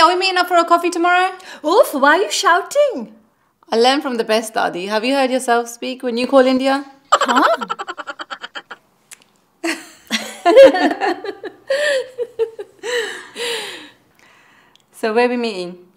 are we meeting up for a coffee tomorrow? Oof, why are you shouting? I learned from the best, Dadi. Have you heard yourself speak when you call India? Huh? So where are we meeting?